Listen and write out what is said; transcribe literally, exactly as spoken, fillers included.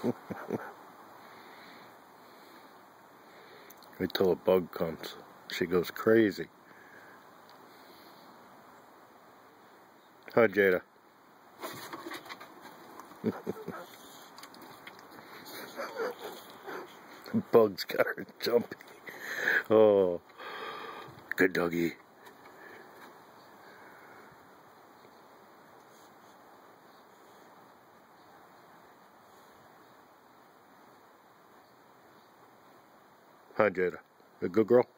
Wait till a bug comes. She goes crazy. Hi, Jada. Bugs got her jumpy. Oh, good doggy. Hi, Jada. A good girl?